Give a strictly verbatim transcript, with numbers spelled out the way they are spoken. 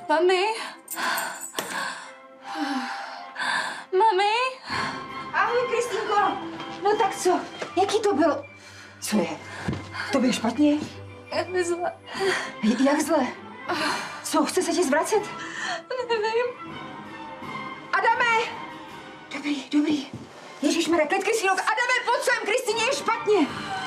Mami? Mami? Ahoj, Kristýnko. No tak co? Jaký to bylo? Co je? To je špatně? Je mi zle. J jak zle? Co, chce se ti zvracet? Nevím. Adame! Dobrý, dobrý. Ježišmarja, klid, Kristýnko. Adame, pojď sem, Kristýně je špatně.